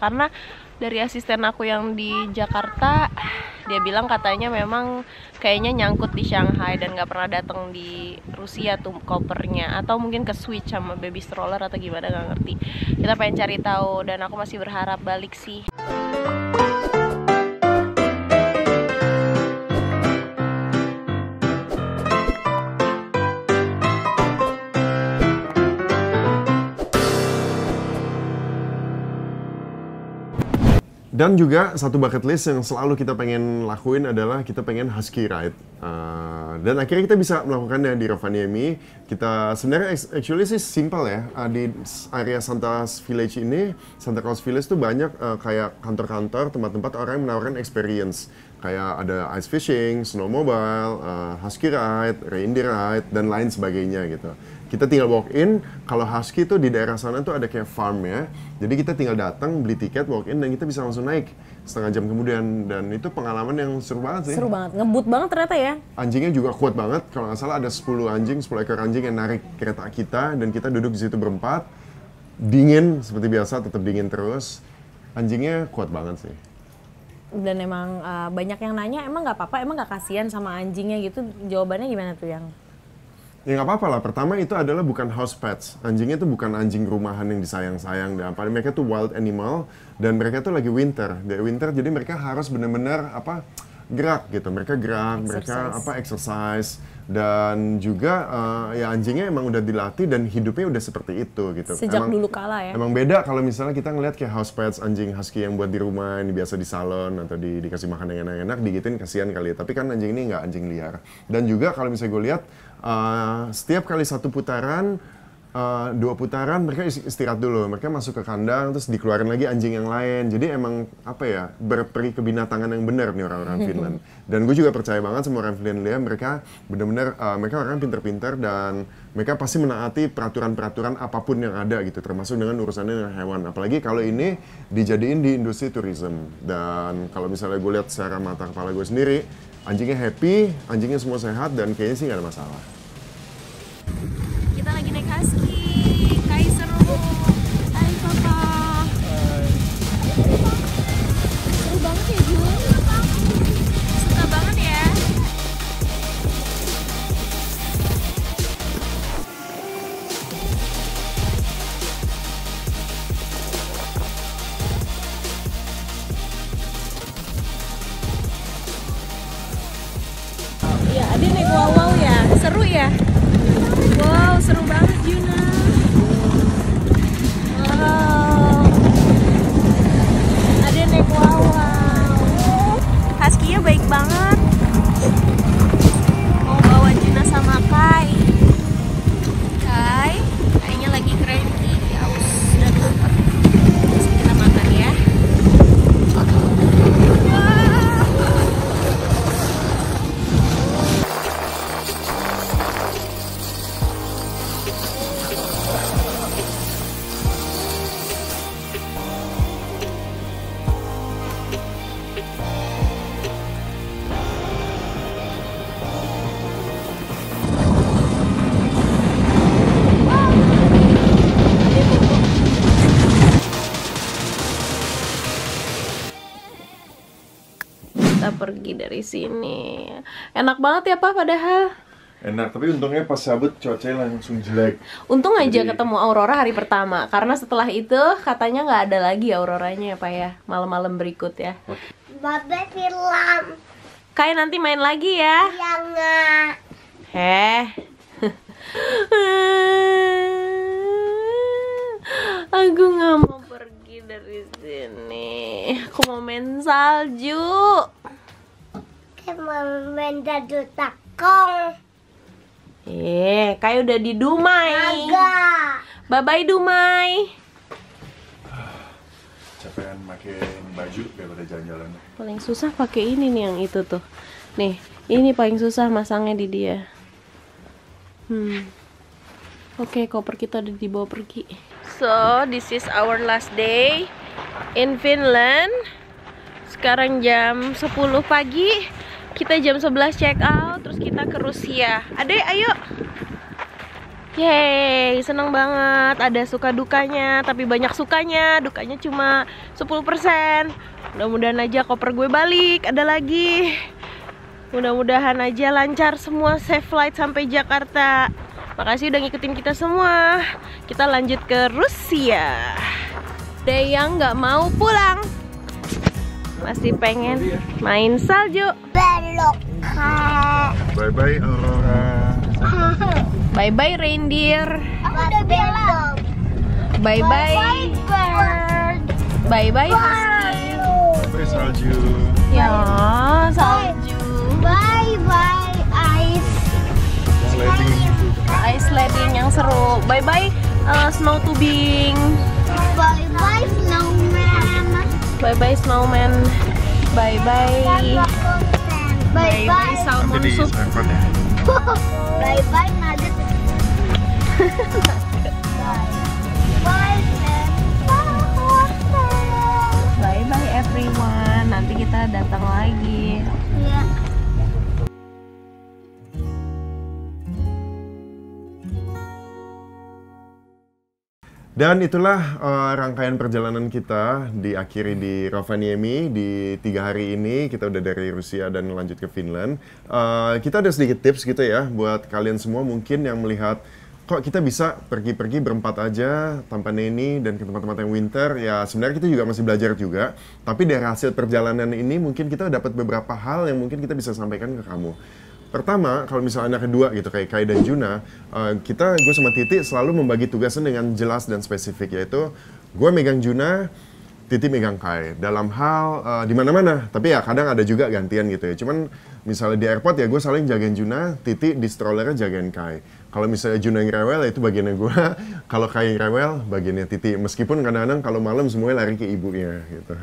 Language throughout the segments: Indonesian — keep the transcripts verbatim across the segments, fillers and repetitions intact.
Karena dari asisten aku yang di Jakarta, dia bilang katanya memang kayaknya nyangkut di Shanghai dan nggak pernah datang di Rusia tuh kopernya, atau mungkin ke switch sama baby stroller atau gimana, nggak ngerti. Kita pengen cari tahu dan aku masih berharap balik sih. Dan juga satu bucket list yang selalu kita pengen lakuin adalah kita pengen husky ride. Uh, dan akhirnya kita bisa melakukannya di Rovaniemi. Kita sebenarnya actually sih simple ya. Uh, di area Santa Village ini, Santa Claus Village tuh banyak uh, kayak kantor-kantor, tempat-tempat orang yang menawarkan experience. Kayak ada ice fishing, snowmobile, uh, husky ride, reindeer ride, dan lain sebagainya gitu. Kita tinggal walk in, kalau husky tuh di daerah sana tuh ada kayak farm ya. Jadi kita tinggal datang, beli tiket, walk in, dan kita bisa langsung naik setengah jam kemudian. Dan itu pengalaman yang seru banget sih. Seru banget, ngebut banget ternyata ya. Anjingnya juga kuat banget, kalau nggak salah ada sepuluh anjing, sepuluh ekor anjing yang narik kereta kita. Dan kita duduk di situ berempat, dingin seperti biasa, tetap dingin terus. Anjingnya kuat banget sih. Dan emang uh, banyak yang nanya, emang nggak apa-apa, emang nggak kasihan sama anjingnya gitu? Jawabannya gimana tuh yang? Ya nggak apa-apa lah. Pertama itu adalah bukan house pets. Anjingnya itu bukan anjing rumahan yang disayang-sayang. Dan apa? Mereka tuh wild animal dan mereka tuh lagi winter. Dari winter jadi mereka harus benar-benar apa gerak gitu. Mereka gerak, exercise. mereka apa exercise dan juga uh, ya anjingnya emang udah dilatih dan hidupnya udah seperti itu gitu. Sejak emang, dulu kala ya. Emang beda kalau misalnya kita ngeliat kayak house pets, anjing husky yang buat di rumah, ini biasa di salon atau di, dikasih makan yang enak-enak, digituin kasihan kali ya. Tapi kan anjing ini nggak anjing liar. Dan juga kalau misalnya gue lihat uh, setiap kali satu putaran, Uh, dua putaran mereka istirahat dulu, mereka masuk ke kandang terus dikeluarin lagi anjing yang lain. Jadi emang apa ya, berperi kebinatangan yang benar nih orang-orang Finland. Dan gue juga percaya banget sama orang Finlandia, mereka benar-benar uh, mereka orang pinter-pinter dan mereka pasti menaati peraturan-peraturan apapun yang ada gitu, termasuk dengan urusannya dengan hewan. Apalagi kalau ini dijadiin di industri tourism. Dan kalau misalnya gue lihat secara mata kepala gue sendiri, anjingnya happy, anjingnya semua sehat dan kayaknya sih nggak ada masalah. Kita lagi naik husky, Kai seru. Hai papa. Seru banget ya Jun. Suka banget ya. Iya, Ade naik wow-wow ya. Seru ya. Wow, seru banget Juna. Wow. Ada naik wow, wow. Husky-nya baik banget. Mau bawa Juna sama Kai. Kai, kayaknya lagi cranky, haus dan lapar. Terus kita makan ya. Kita pergi dari sini. Enak banget ya Pak padahal. Enak, tapi untungnya pas sabut cuacanya langsung jelek. Untung aja Jadi... ketemu aurora hari pertama. Karena setelah itu katanya nggak ada lagi auroranya ya Pak ya. Malam-malam berikut ya. Babe film. Kayak nanti main lagi ya. Iya nggak? Heh. Aku nggak mau pergi dari sini. Aku mau main salju. Kayak mau main dadu takong. Eh, kayak udah di Dumai. Agak. Bye-bye Dumai. Capean pakai baju daripada jalan-jalan. Paling susah pakai ini nih yang itu tuh. Nih, ini paling susah masangnya di dia. Hmm. Oke, koper kita udah dibawa pergi. So, this is our last day in Finland. Sekarang jam sepuluh pagi. Kita jam sebelas check out, terus kita ke Rusia. Adek, ayo. Yeay, seneng banget. Ada suka dukanya, tapi banyak sukanya. Dukanya cuma sepuluh persen. Mudah-mudahan aja koper gue balik, ada lagi. Mudah-mudahan aja lancar semua, safe flight sampai Jakarta. Makasih udah ngikutin kita semua. Kita lanjut ke Rusia. Ada yang nggak mau pulang, masih pengen main salju. Belok. Bye-bye Aurora. Bye-bye reindeer. Aku udah bilang. Bye-bye. Bird. Bye-bye husky. Bye salju. Ya, salju. Bye bye ice. Sledding. Ice sledding yang seru. Bye-bye uh, snow tubing. Bye bye snowman. Bye-bye snowman. Bye-bye. Bye Bye-bye bye. salmon Nanti di soup. airport ya. Bye bye nugget. Bye bye. Bye-bye everyone. Nanti kita datang lagi. Ya. Dan itulah uh, rangkaian perjalanan kita diakhiri di Rovaniemi di tiga hari ini. Kita udah dari Rusia dan lanjut ke Finland. Uh, kita ada sedikit tips gitu ya buat kalian semua mungkin yang melihat kok kita bisa pergi-pergi berempat aja tanpa Neni dan ke tempat-tempat yang winter. Ya sebenarnya kita juga masih belajar juga. Tapi dari hasil perjalanan ini mungkin kita dapat beberapa hal yang mungkin kita bisa sampaikan ke kamu. Pertama, kalau misalnya anak kedua gitu kayak Kai dan Juna, uh, kita gue sama Titi selalu membagi tugasnya dengan jelas dan spesifik, yaitu gue megang Juna, Titi megang Kai dalam hal uh, di mana-mana. Tapi ya kadang ada juga gantian gitu ya. Cuman misalnya di airport ya gue saling jagain Juna, Titi di strollernya jagain Kai. Kalau misalnya Juna yang rewel ya itu bagiannya gue, kalau Kai yang rewel bagiannya Titi. Meskipun kadang-kadang kalau malam semuanya lari ke ibunya gitu.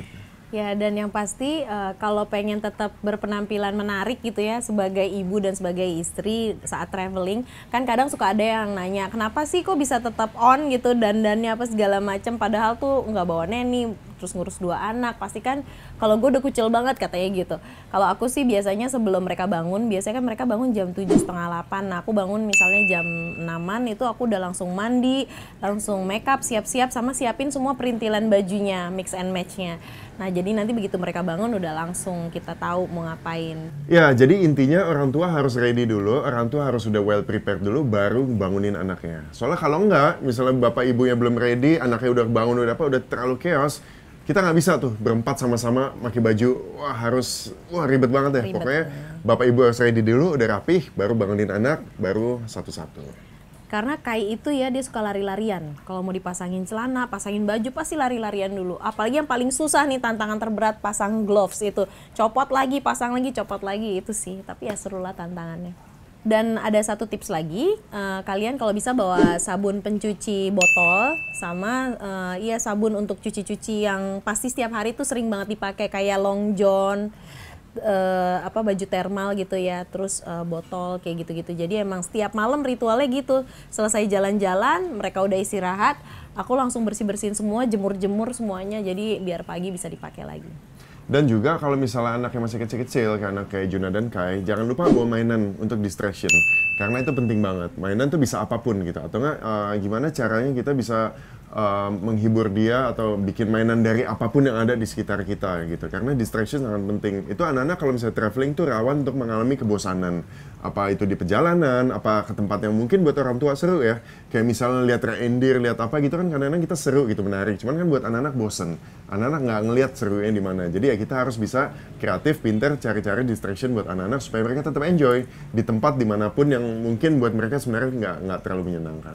Ya, dan yang pasti uh, kalau pengen tetap berpenampilan menarik gitu ya sebagai ibu dan sebagai istri saat traveling, kan kadang suka ada yang nanya, kenapa sih kok bisa tetap on gitu dandannya apa segala macam, padahal tuh nggak bawa Neni, terus ngurus dua anak, pasti kan kalau gue udah kucil banget katanya gitu. Kalau aku sih biasanya sebelum mereka bangun, biasanya kan mereka bangun jam tujuh setengah delapan, nah aku bangun misalnya jam enaman itu aku udah langsung mandi, langsung make up, siap-siap, sama siapin semua perintilan bajunya, mix and match-nya. Nah, jadi nanti begitu mereka bangun udah langsung kita tahu mau ngapain. Ya, jadi intinya orang tua harus ready dulu, orang tua harus sudah well prepared dulu baru bangunin anaknya. Soalnya kalau enggak, misalnya bapak ibunya belum ready, anaknya udah bangun udah apa, udah terlalu chaos, kita nggak bisa tuh berempat sama-sama pakai baju, wah harus, wah ribet banget ya. Ribet. Pokoknya bapak ibu harus ready dulu, udah rapih, baru bangunin anak, baru satu-satu. Karena Kai itu ya dia suka lari-larian. Kalau mau dipasangin celana, pasangin baju pasti lari-larian dulu. Apalagi yang paling susah nih, tantangan terberat pasang gloves itu. Copot lagi, pasang lagi, copot lagi, itu sih. Tapi ya seru lah tantangannya. Dan ada satu tips lagi, uh, kalian kalau bisa bawa sabun pencuci botol sama uh, iya sabun untuk cuci-cuci yang pasti setiap hari tuh sering banget dipakai kayak Long John. Uh, apa baju thermal gitu ya, terus uh, botol kayak gitu-gitu. Jadi emang setiap malam ritualnya gitu. Selesai jalan-jalan, mereka udah istirahat, aku langsung bersih-bersihin semua, jemur-jemur semuanya. Jadi biar pagi bisa dipakai lagi. Dan juga kalau misalnya anaknya masih kecil-kecil, kayak anak kayak Juna dan Kai, jangan lupa bawa mainan untuk distraction. Karena itu penting banget. Mainan tuh bisa apapun gitu. Atau nggak uh, gimana caranya kita bisa uh, menghibur dia atau bikin mainan dari apapun yang ada di sekitar kita gitu. Karena distraction sangat penting. Itu anak-anak kalau misalnya traveling tuh rawan untuk mengalami kebosanan. Apa itu di perjalanan, apa ke tempat yang mungkin buat orang tua seru ya. Kayak misalnya lihat reindeer, lihat apa gitu kan kadang-kadang kita seru gitu, menarik. Cuman kan buat anak-anak bosen. Anak-anak nggak ngelihat serunya di mana. Jadi ya kita harus bisa kreatif, pinter, cari-cari distraction buat anak-anak supaya mereka tetap enjoy di tempat dimanapun yang mungkin buat mereka sebenarnya nggak nggak terlalu menyenangkan.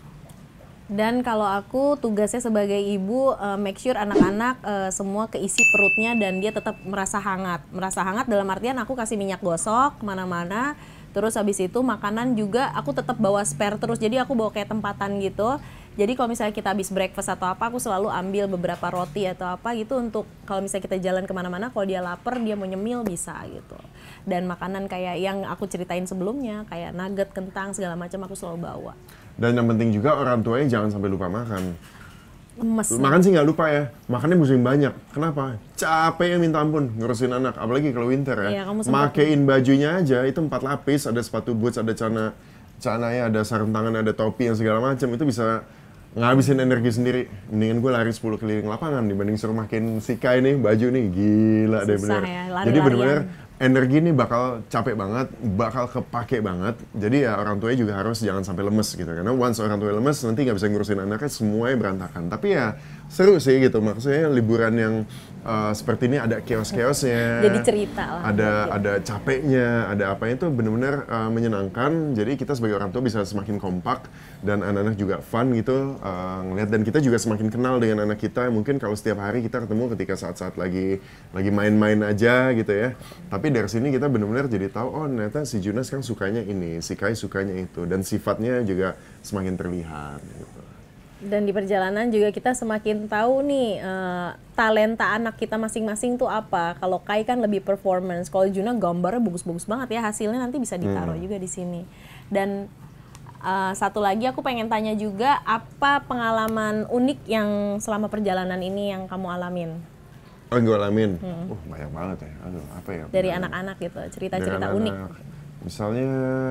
Dan kalau aku tugasnya sebagai ibu uh, make sure anak-anak uh, semua keisi perutnya dan dia tetap merasa hangat. Merasa hangat dalam artian aku kasih minyak gosok kemana-mana. Terus habis itu makanan juga aku tetap bawa spare terus. Jadi aku bawa kayak tempatan gitu. Jadi kalau misalnya kita habis breakfast atau apa, aku selalu ambil beberapa roti atau apa gitu untuk kalau misalnya kita jalan kemana-mana, kalau dia lapar, dia mau nyemil bisa gitu. Dan makanan kayak yang aku ceritain sebelumnya, kayak nugget, kentang, segala macam aku selalu bawa. Dan yang penting juga orang tuanya jangan sampai lupa makan. Lemes. Makan sih nggak lupa ya, makannya mesti banyak. Kenapa? Capek ya minta ampun ngurusin anak, apalagi kalau winter ya. Iya, kamu sempat- Makein bajunya aja itu empat lapis, ada sepatu boots, ada celana celananya ada sarung tangan, ada topi yang segala macam, itu bisa ngabisin energi sendiri. Mendingan gue lari sepuluh keliling lapangan dibanding suruh makin si Kai nih baju nih, gila deh bener. ya, Jadi lari-larian. bener-bener energi nih bakal capek banget, bakal kepake banget. Jadi ya orang tuanya juga harus jangan sampai lemes gitu. Karena once orang tua lemes nanti nggak bisa ngurusin anaknya, semuanya berantakan. Tapi ya seru sih gitu, maksudnya liburan yang uh, seperti ini ada chaos-chaosnya. Jadi cerita lah. Ada mungkin. ada capeknya, ada apanya itu benar-benar uh, menyenangkan. Jadi kita sebagai orang tua bisa semakin kompak dan anak-anak juga fun gitu uh, ngeliat, dan kita juga semakin kenal dengan anak kita. Mungkin kalau setiap hari kita ketemu ketika saat-saat lagi lagi main-main aja gitu ya. Tapi dari sini kita benar-benar jadi tahu, oh ternyata si Juna sekarang sukanya ini, si Kai sukanya itu, dan sifatnya juga semakin terlihat gitu. Dan di perjalanan juga kita semakin tahu nih eh, talenta anak kita masing-masing tuh apa. Kalau Kai kan lebih performance, kalau Juna gambarnya bagus-bagus banget ya, hasilnya nanti bisa ditaruh Hmm. juga di sini. Dan eh, satu lagi aku pengen tanya juga, apa pengalaman unik yang selama perjalanan ini yang kamu alamin Oh, gue alamin. Uh, banyak banget ya. Aduh, apa ya? dari Banyak. anak-anak gitu, Dari cerita-cerita unik. anak-anak. Misalnya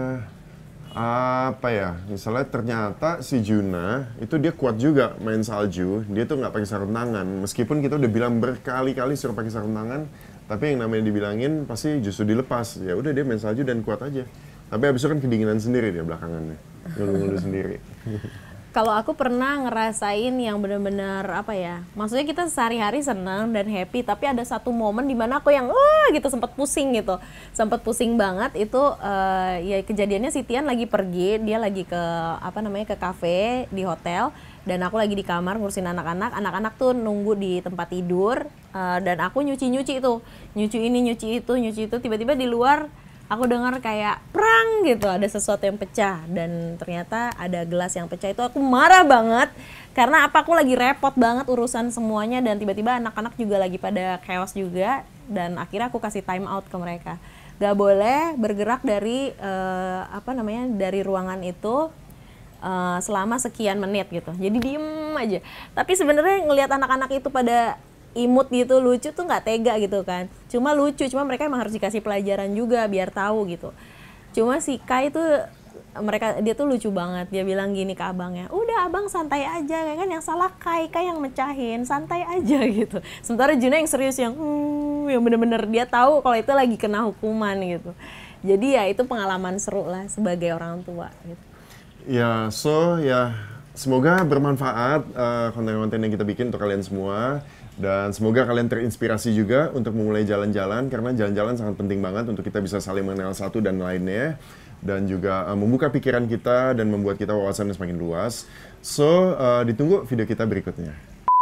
apa ya? Misalnya ternyata si Juna itu dia kuat juga main salju. Dia tuh nggak pakai sarung tangan. Meskipun kita udah bilang berkali-kali suruh pakai sarung tangan, tapi yang namanya dibilangin pasti justru dilepas. Ya udah dia main salju dan kuat aja. Tapi abis itu kan kedinginan sendiri dia belakangannya. Ngeluh-ngeluh sendiri. Kalau aku pernah ngerasain yang benar-benar apa ya, maksudnya kita sehari-hari senang dan happy, tapi ada satu momen di mana aku yang wah gitu sempat pusing gitu, sempat pusing banget itu. eh, ya kejadiannya si Tian lagi pergi, dia lagi ke apa namanya ke kafe di hotel, dan aku lagi di kamar ngurusin anak-anak, anak-anak tuh nunggu di tempat tidur, eh, dan aku nyuci-nyuci itu, nyuci ini nyuci itu nyuci itu, tiba-tiba di luar aku dengar kayak prang gitu, ada sesuatu yang pecah, dan ternyata ada gelas yang pecah. Itu aku marah banget karena apa, aku lagi repot banget urusan semuanya, dan tiba-tiba anak-anak juga lagi pada chaos juga, dan akhirnya aku kasih time out ke mereka, gak boleh bergerak dari eh, apa namanya dari ruangan itu eh, selama sekian menit gitu, jadi diem aja. Tapi sebenarnya ngelihat anak-anak itu pada imut gitu, lucu tuh nggak tega gitu kan. Cuma lucu, cuma mereka emang harus dikasih pelajaran juga biar tahu gitu. Cuma si Kai tuh mereka dia tuh lucu banget. Dia bilang gini ke abangnya, "Udah abang santai aja, kan yang salah Kai, Kai yang mecahin, santai aja." gitu. Sementara Juna yang serius yang hmm, yang bener-bener dia tahu kalau itu lagi kena hukuman gitu. Jadi ya itu pengalaman seru lah sebagai orang tua gitu. Ya, so ya semoga bermanfaat uh, konten-konten yang kita bikin untuk kalian semua. Dan semoga kalian terinspirasi juga untuk memulai jalan-jalan, karena jalan-jalan sangat penting banget untuk kita bisa saling mengenal satu dan lainnya, dan juga uh, membuka pikiran kita dan membuat kita wawasannya semakin luas. So, uh, ditunggu video kita berikutnya.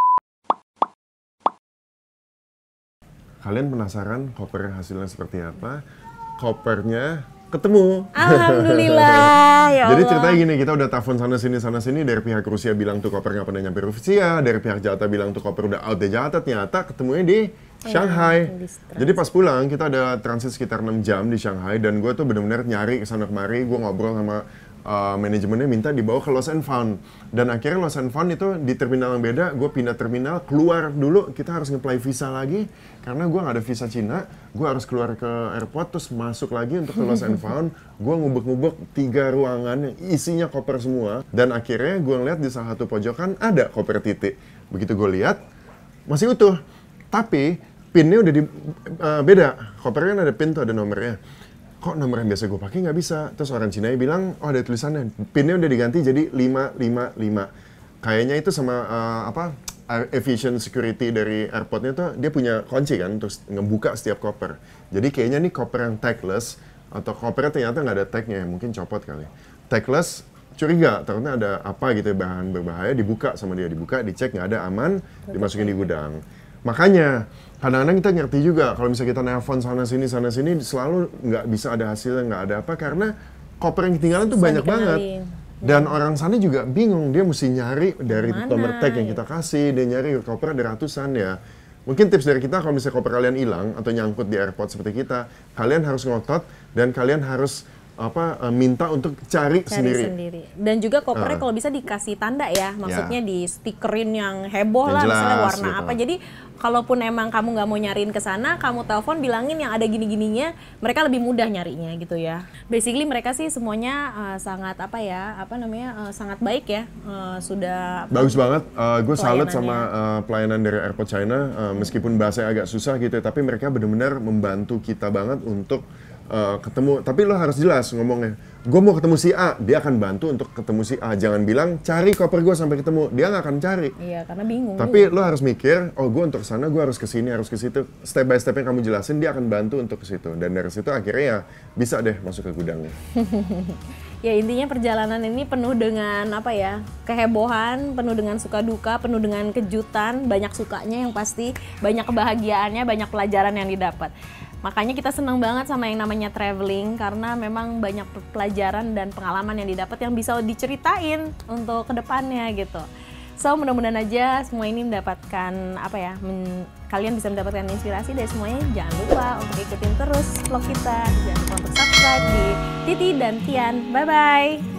Kalian penasaran koper hasilnya seperti apa? Kopernya ketemu. Alhamdulillah ya Jadi Allah. ceritanya gini, kita udah telepon sana sini sana sini, dari pihak Rusia bilang tuh koper nggak pernah nyampe Rusia, dari pihak Jakarta bilang tuh koper udah out di Jakarta, ternyata ketemunya di Shanghai. di Jadi pas pulang kita ada transit sekitar enam jam di Shanghai, dan gue tuh bener-bener nyari kesana kemari, gue ngobrol sama uh, manajemennya minta dibawa ke Lost and Found. Dan akhirnya Lost and Found itu di terminal yang beda, gue pindah terminal, keluar dulu, kita harus nge-apply visa lagi, karena gue nggak ada visa Cina, gue harus keluar ke airport, terus masuk lagi untuk ke Lost and Found. Gue ngubek-ngubek tiga ruangan yang isinya koper semua, dan akhirnya gue ngeliat di salah satu pojokan ada koper titik. Begitu gue lihat, masih utuh, tapi pinnya udah di, uh, beda. Kopernya kan ada pin tuh, ada nomornya. Kok nomor yang biasa gue pakai nggak bisa? Terus orang Cina bilang, oh ada tulisannya, pinnya udah diganti jadi lima lima lima. Kayaknya itu sama uh, apa aviation security dari airportnya tuh, dia punya kunci kan, terus ngebuka setiap koper. Jadi kayaknya nih koper yang tagless, atau kopernya ternyata nggak ada tagnya, mungkin copot kali. Tagless, curiga, takutnya ada apa gitu, bahan berbahaya, dibuka sama dia, dibuka, dicek nggak ada, aman, dimasukin di gudang. Makanya kadang-kadang kita ngerti juga kalau misalnya kita nelpon sana sini sana sini selalu nggak bisa ada hasilnya, nggak ada apa, karena koper yang ketinggalan tuh Susah banyak dikenalin. banget. Dan orang sana juga bingung, dia mesti nyari dari Mana, nomor tag yang ya. kita kasih, dia nyari koper ada ratusan ya. Mungkin tips dari kita, kalau misalnya koper kalian hilang atau nyangkut di airport seperti kita, kalian harus ngotot dan kalian harus apa uh, minta untuk cari, Cari sendiri. sendiri. Dan juga kopernya Ah. kalau bisa dikasih tanda ya, maksudnya di stikerin yang heboh Yang lah, jelas, misalnya warna gitu. apa. Jadi kalaupun emang kamu nggak mau nyariin ke sana, kamu telepon bilangin yang ada gini-gininya, mereka lebih mudah nyarinya gitu ya. Basically mereka sih semuanya uh, sangat apa ya, apa namanya, uh, sangat baik ya, uh, sudah Bagus banget, gue salut Pelayanannya. sama uh, pelayanan dari Airport China, uh, meskipun bahasanya agak susah gitu, tapi mereka benar-benar membantu kita banget untuk uh, ketemu. Tapi lo harus jelas ngomongnya, gue mau ketemu si A, dia akan bantu untuk ketemu si A. Jangan bilang cari koper gue sampai ketemu, dia nggak akan cari. Iya, karena bingung. Tapi lo harus mikir, oh gue untuk sana, gue harus ke sini, harus ke situ. Step by step yang kamu jelasin, dia akan bantu untuk ke situ. Dan dari situ akhirnya ya bisa deh masuk ke gudangnya. Ya intinya perjalanan ini penuh dengan apa ya, kehebohan, penuh dengan suka duka, penuh dengan kejutan, banyak sukanya yang pasti, banyak kebahagiaannya, banyak pelajaran yang didapat. Makanya kita senang banget sama yang namanya traveling karena memang banyak pelajaran dan pengalaman yang didapat yang bisa diceritain untuk kedepannya gitu. So mudah-mudahan aja semua ini mendapatkan apa ya, men- kalian bisa mendapatkan inspirasi dari semuanya. Jangan lupa untuk ikutin terus vlog kita, jangan lupa untuk subscribe di Titi dan Tian. Bye bye.